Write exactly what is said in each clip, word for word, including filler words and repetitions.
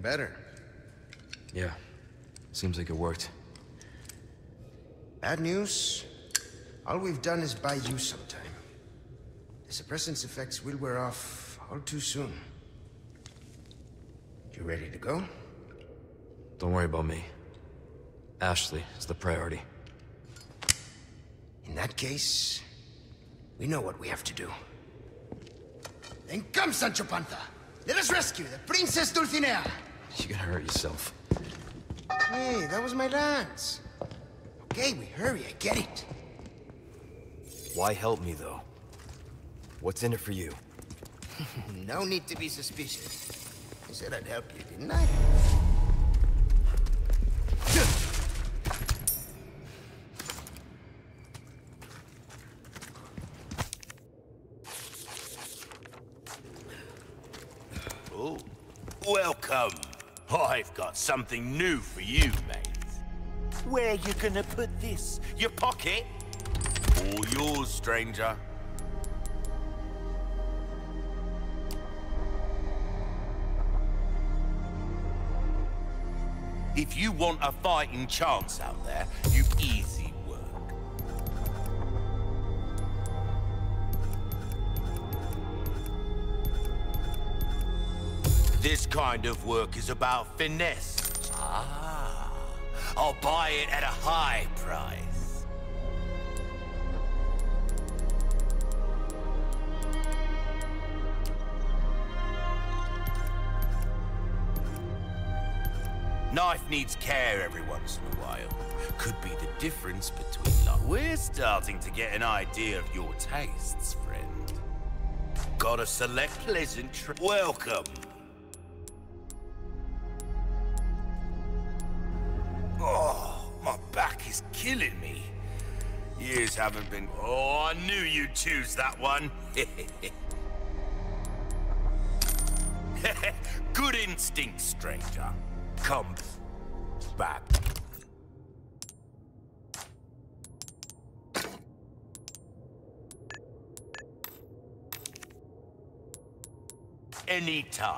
better. Yeah. Seems like it worked. Bad news? All we've done is buy you some time. The suppressant's effects will wear off all too soon. You ready to go? Don't worry about me. Ashley is the priority. In that case, we know what we have to do. Then come, Sancho Panza! Let us rescue the Princess Dulcinea! You're gonna hurt yourself. Hey, that was my lance. Okay, we hurry, I get it. Why help me, though? What's in it for you? No need to be suspicious. I said I'd help you, didn't I? Oh, welcome. I've got something new for you, mate. Where you gonna put this? Your pocket? All yours, stranger. If you want a fighting chance out there, you've easy work. This kind of work is about finesse. Ah, I'll buy it at a high price. Knife needs care every once in a while. Could be the difference between love. We're starting to get an idea of your tastes, friend. Got a select pleasantry. Welcome. Oh, my back is killing me. Years haven't been... Oh, I knew you'd choose that one. Good instinct, stranger. Come back. Anytime.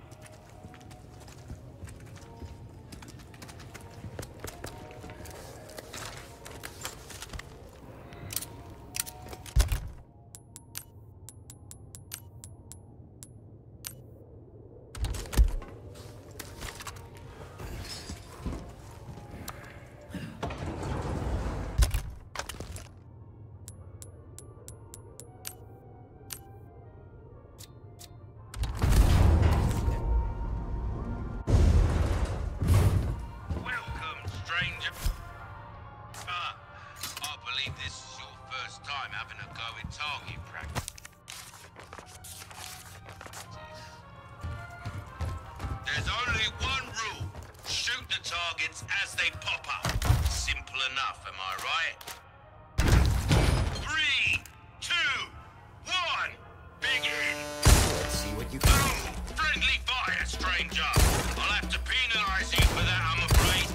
There's only one rule. Shoot the targets as they pop up. Simple enough, am I right? Three, two, one, begin! Let's see what you can do. Boom! Friendly fire, stranger! I'll have to penalize you for that, I'm afraid.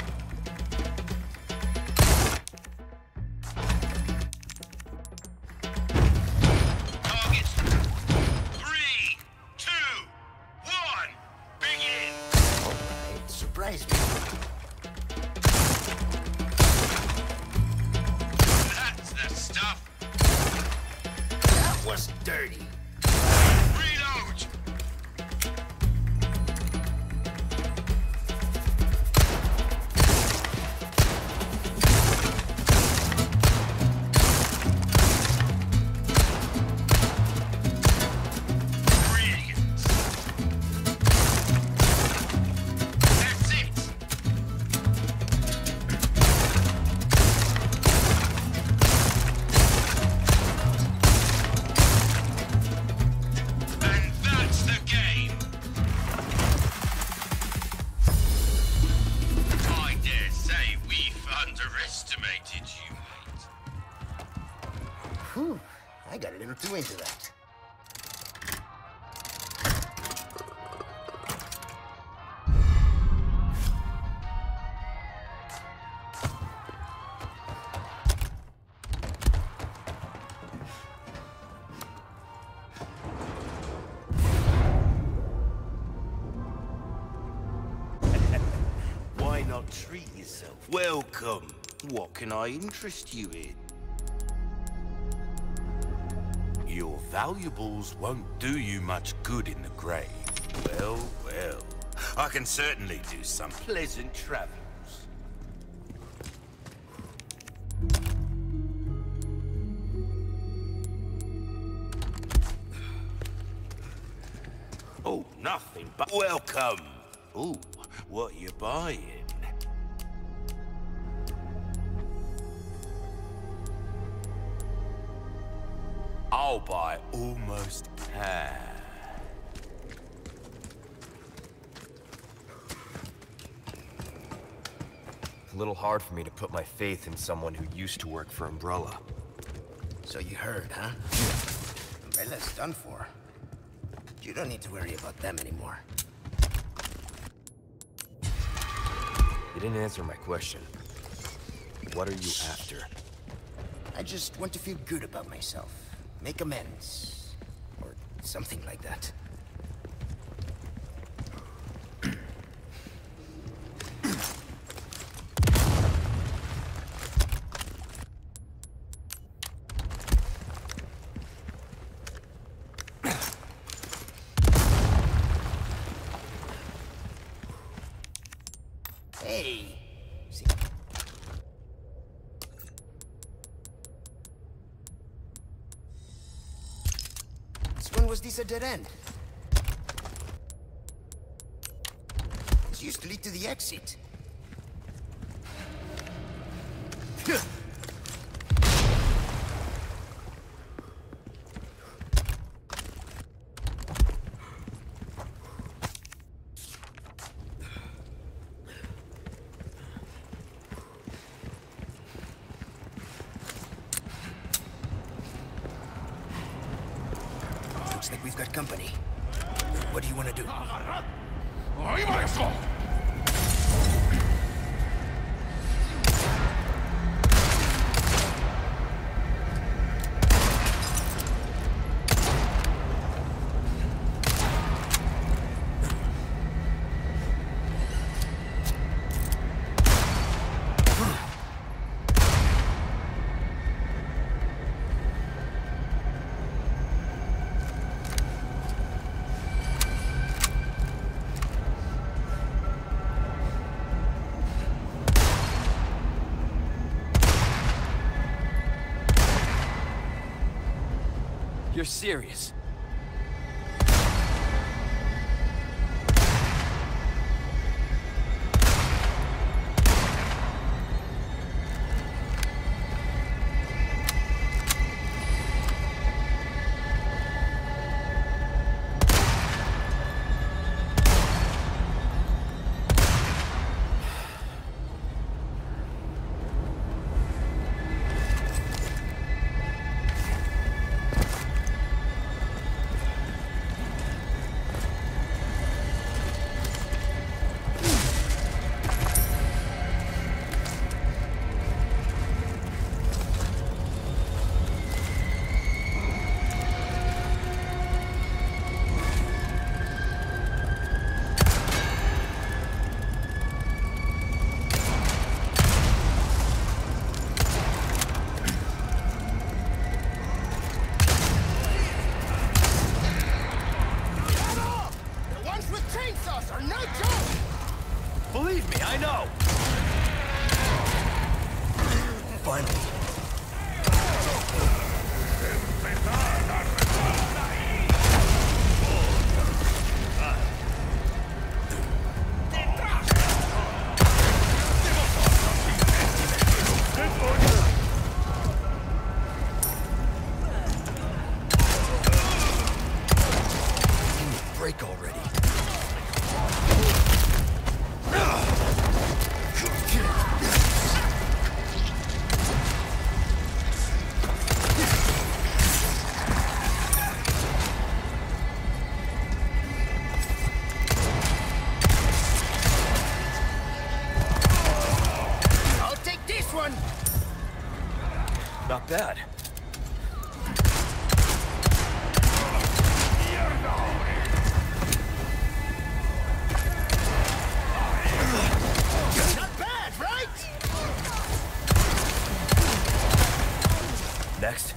Targets. Three, two, one, begin! It surprised me. That's the stuff. That was dirty. Reload! Brilliant. That's it. And that's the game. I dare say we've underestimated you, mate. Whew, I got a little too into that. treat yourself. Welcome. What can I interest you in? Your valuables won't do you much good in the grave. Well, well. I can certainly do some pleasant travels. Oh, nothing but welcome. Ooh, what you buying? I'll buy almost half. A little hard for me to put my faith in someone who used to work for Umbrella. So you heard, huh? Umbrella's done for. You don't need to worry about them anymore. You didn't answer my question. What are you after? I just want to feel good about myself. Make amends. Or something like that. Hey! See. This one was this a dead end? This used to lead to the exit. Looks like we've got company. What do you want to do? You're serious? Believe me, I know! Finally. Break already. I'll take this one! Not bad. Not bad! Next.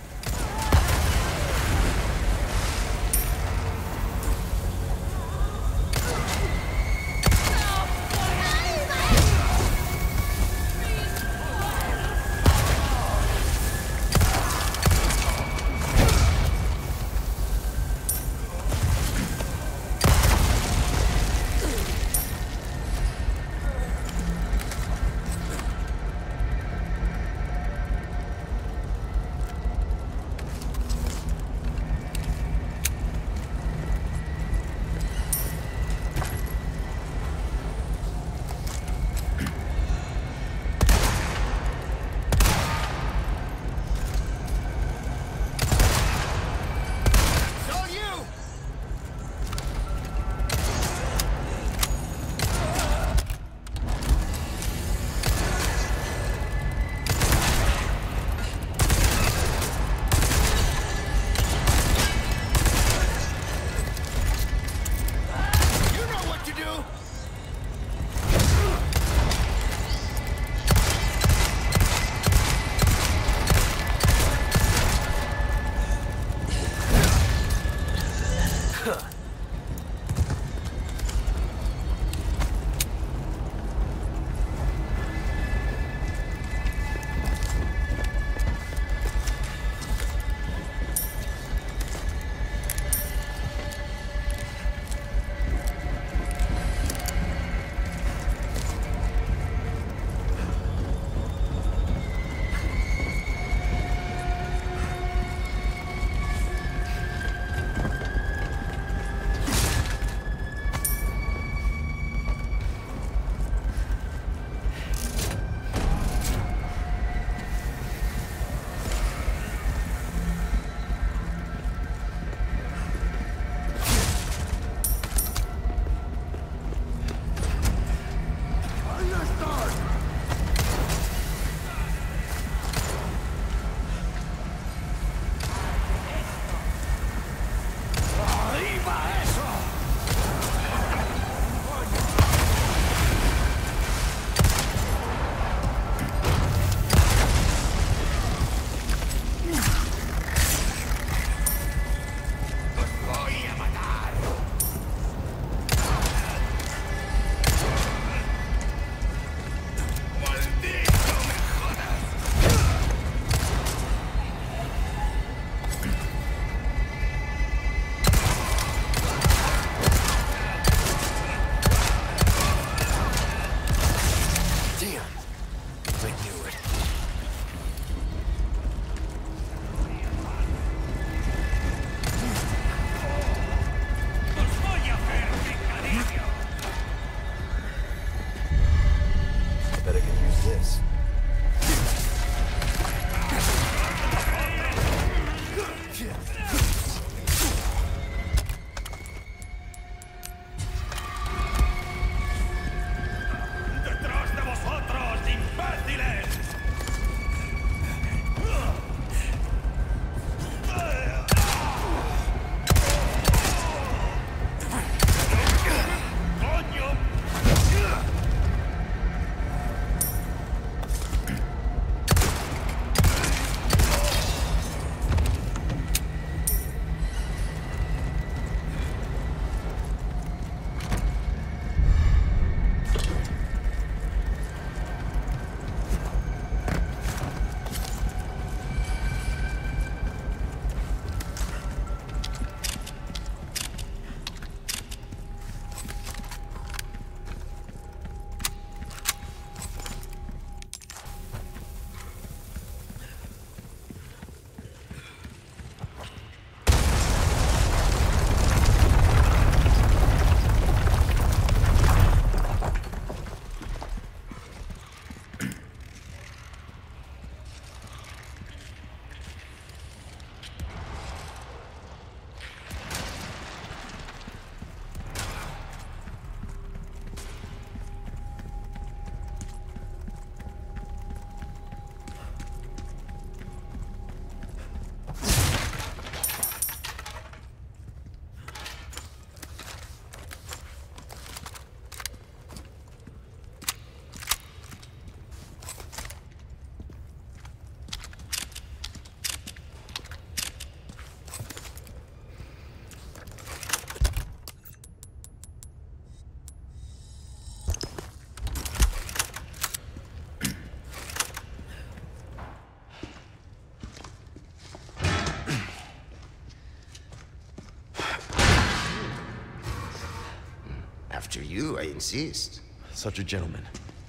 you, I insist. Such a gentleman.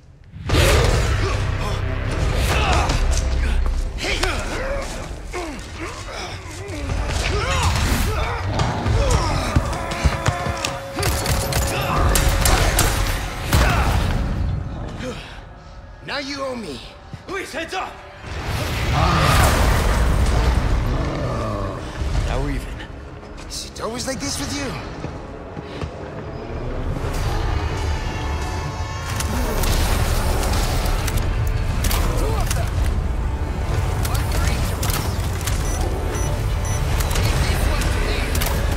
Now you owe me. Luis, heads up! Now we're even. Is it always like this with you? Two of them! One for each of us. Leave this one to me.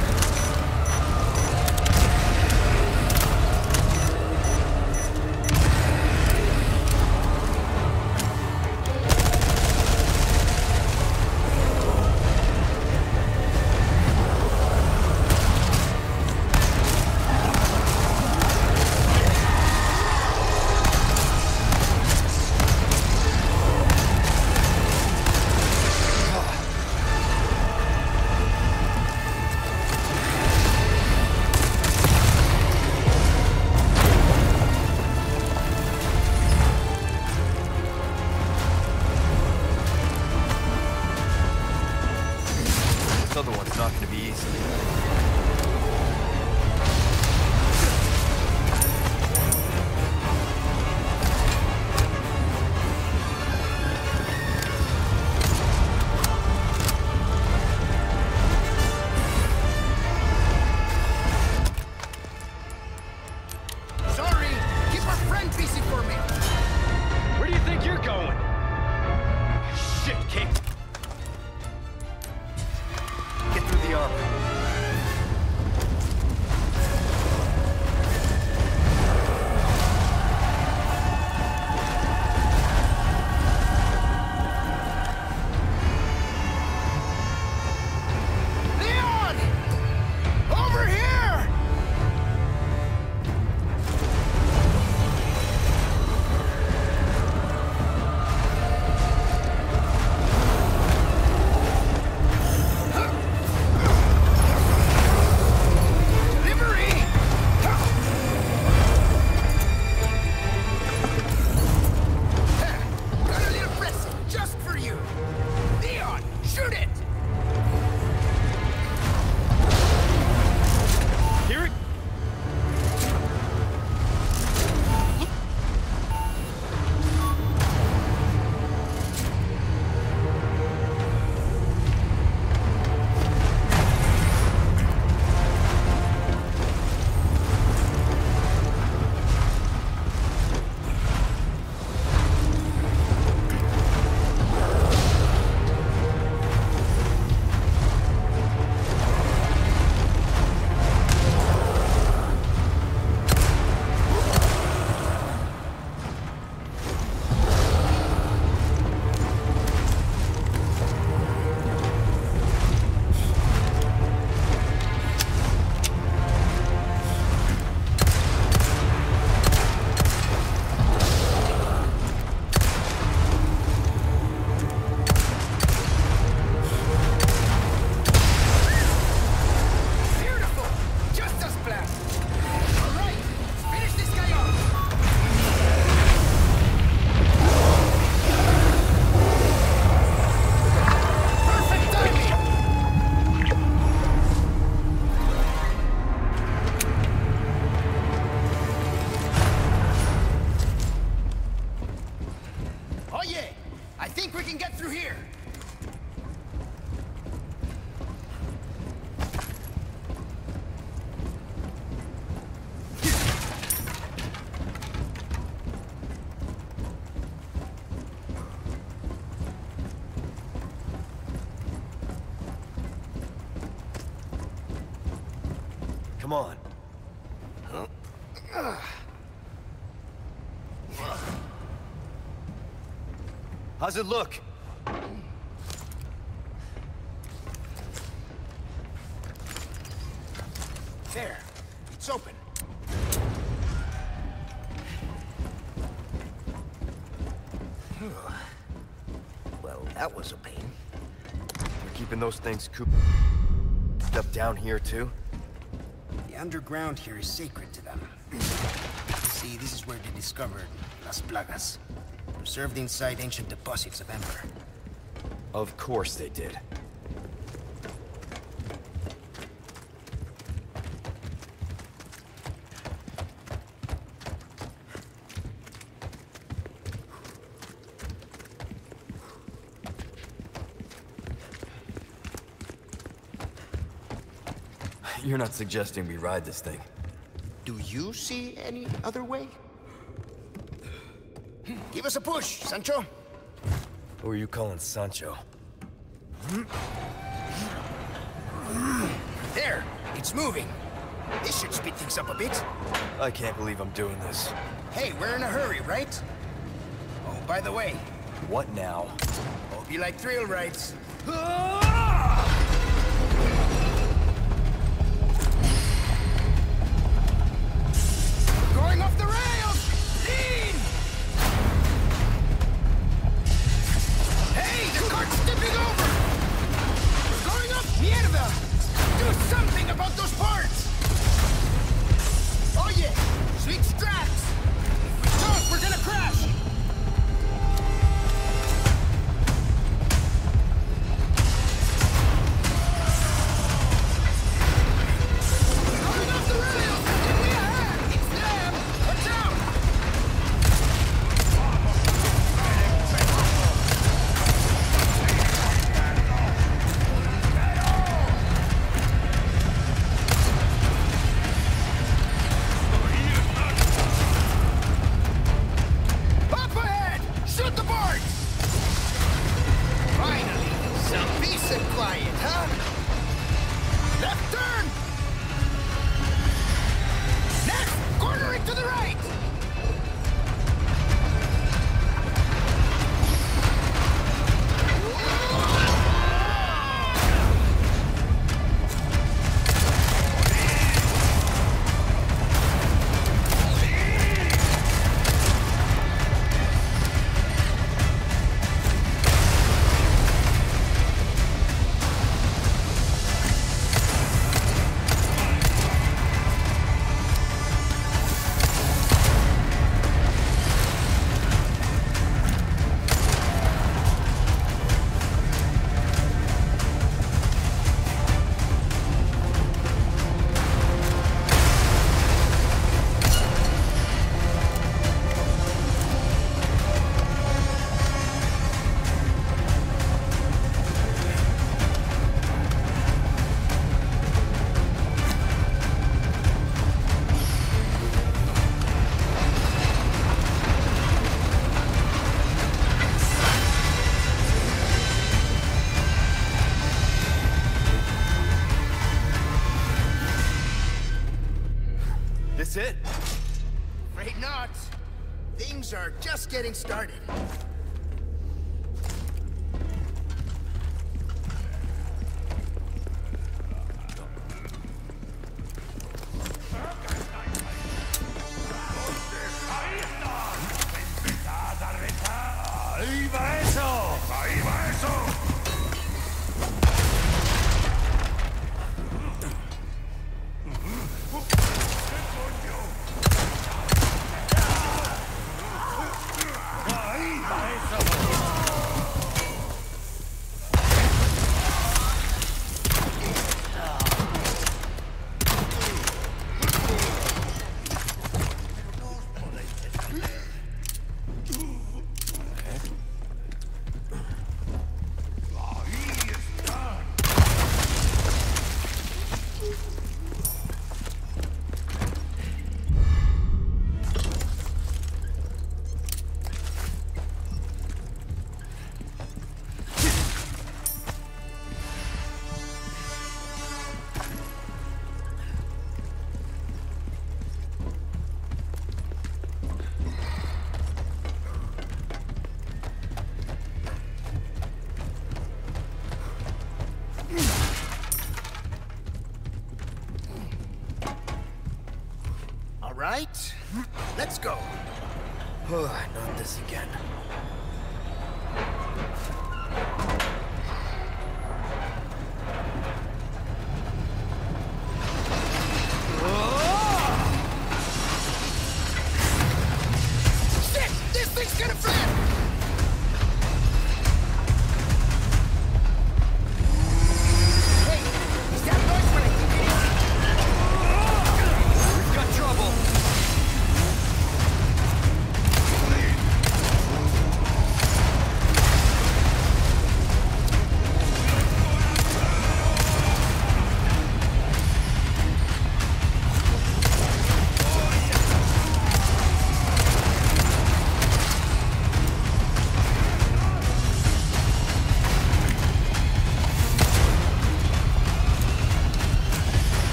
This other one's not gonna be easy. Sorry, keep our friend busy for me. Where do you think you're going? Shit, King. Get through the armor. Leon! Over here! Delivery! Got a little present just for you. Leon, shoot it! Hear it? Beautiful! Just as planned. All right, finish this guy off. Perfect timing. Oh yeah, I think we can get through here. Come on. How's it look? There, it's open. Well, that was a pain. We're keeping those things cooped up down here too? The underground here is sacred to them. See, this is where they discovered Las Plagas, preserved inside ancient deposits of Ember. Of course they did. You're not suggesting we ride this thing? Do you see any other way? Give us a push, Sancho. Who are you calling Sancho? There! It's moving. This should speed things up a bit. I can't believe I'm doing this. Hey, we're in a hurry, right? Oh, by the way, What now? hope you like thrill rides. Going off the rails! Lean! Hey, the cart's tipping over! We're going up! Mierda! Do something about those parts! Oh yeah! Sweet straps! If we don't, we're gonna crash! Going off the rails! Get me ahead! It's them! Watch out! Up ahead! Shoot the boards! Finally, some peace and quiet, huh? Left turn! Next, cornering to the right! This it? Afraid not. Things are just getting started. ¡Ahí va eso! ¡Ahí va eso! All right, let's go. Oh, not this again.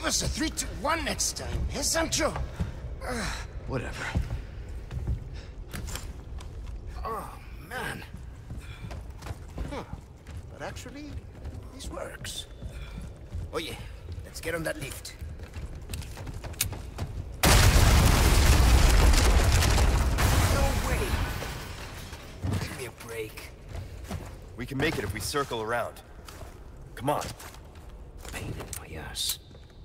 us a three two one next time, eh, Sancho? Whatever. Oh, man. Huh. But actually, this works. Oh yeah, let's get on that lift. No way! Give me a break. We can make it if we circle around. Come on. Pain in my ass.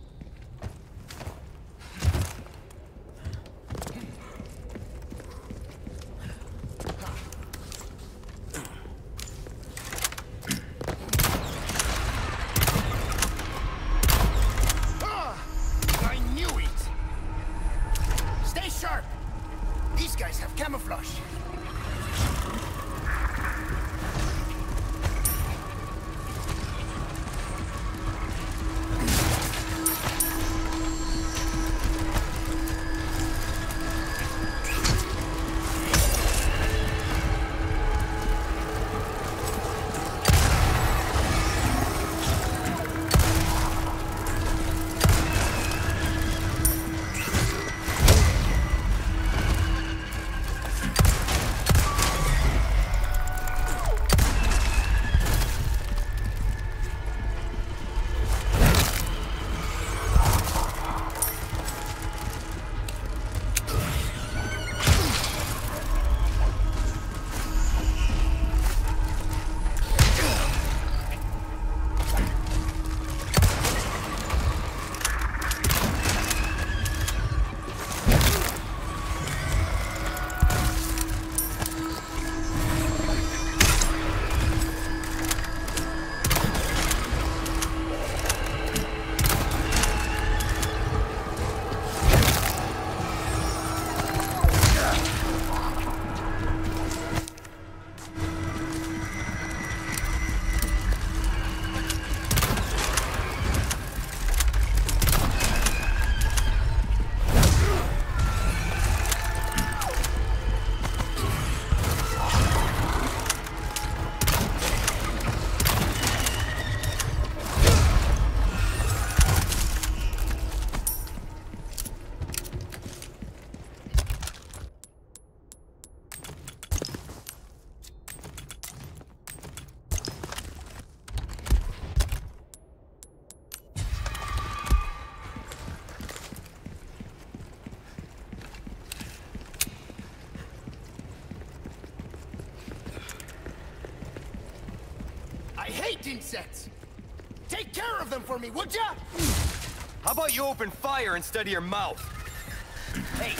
Camouflage. I hate insects! Take care of them for me, would ya? How about you open fire instead of your mouth? Hey!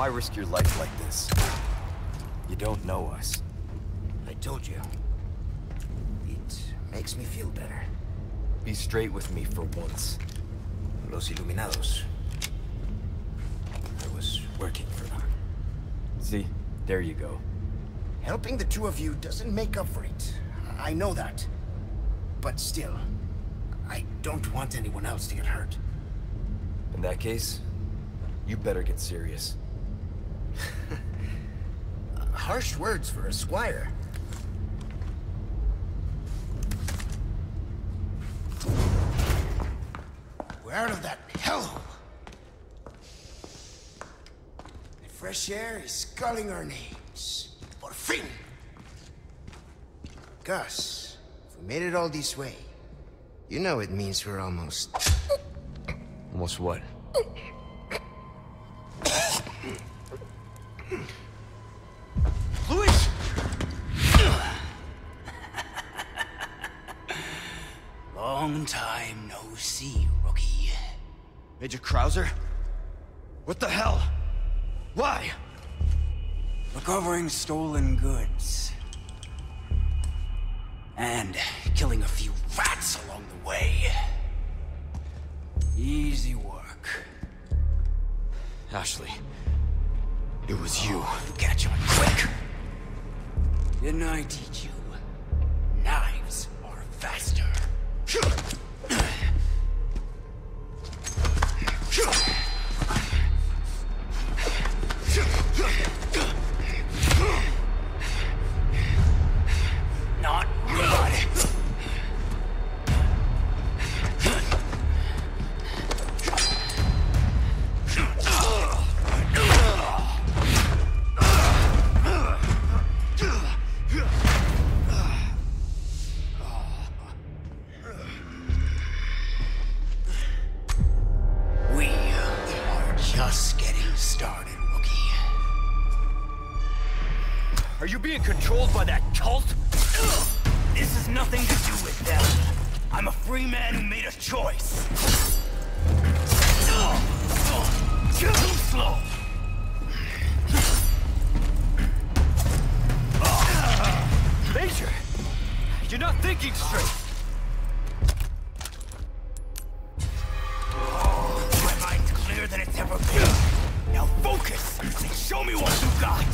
Why risk your life like this? You don't know us. I told you. It makes me feel better. Be straight with me for once. Los Iluminados. I was working for them. See? There you go. Helping the two of you doesn't make up for it. I know that. But still, I don't want anyone else to get hurt. In that case, you better get serious. Harsh words for a squire. We're out of that hellhole. The fresh air is calling our names. Por fin! Gus, if we made it all this way, you know it means we're almost... Almost what? Luis! Long time no see, rookie. Major Krauser? What the hell? Why? Recovering stolen goods. And killing a few rats along the way. Easy work. Ashley, it was you. You catch on quick. Didn't I teach you? Knives are faster. Not good. We are just getting started, rookie. Are you being controlled by that cult? This has nothing to do with them. I'm a free man who made a choice. Too slow. Major! You're not thinking straight! My mind's clearer than it's ever been. Now focus and show me what you got.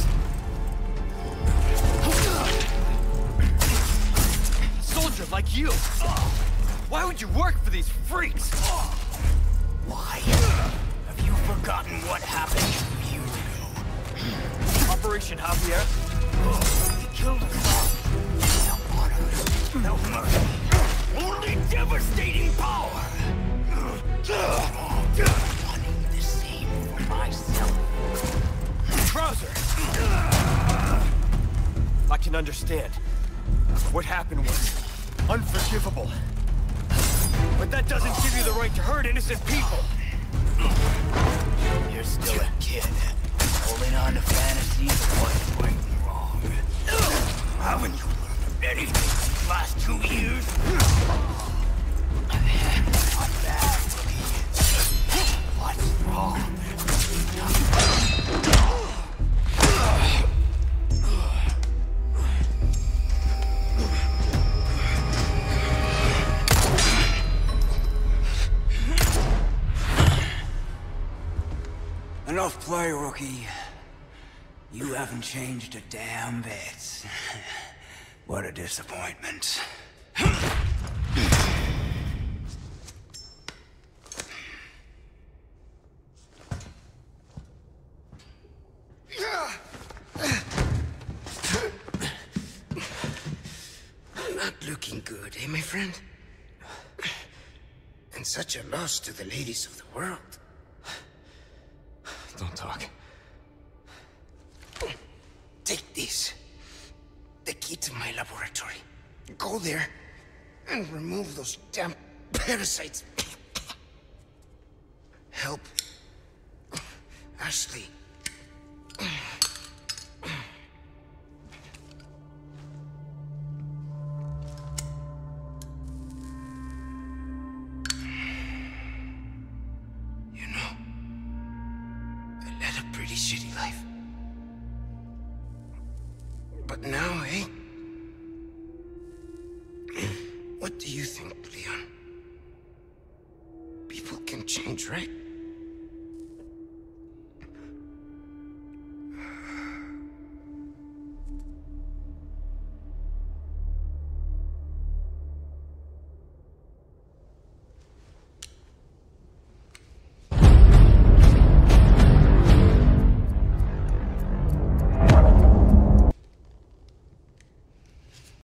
Soldier like you! Why would you work for these freaks? Why? Have you forgotten what happened a year ago? Operation Javier? They killed us all. Without honor, without mercy. Only devastating power. Wanting the same for myself. Krauser! I can understand. What happened was unforgivable. But that doesn't give you the right to hurt innocent people. You're still a kid, holding on to fantasies of what's right and wrong. Haven't you learned anything these last two years? Not bad, rookie. What's wrong? Enough play, rookie. You haven't changed a damn bit. What a disappointment. Not looking good, eh, my friend? And such a loss to the ladies of the world. Don't talk. Take this. The key to my laboratory. Go there and remove those damn parasites. Help Ashley. You know, I led a pretty shitty life. But now, eh? What do you think, Leon? People can change, right?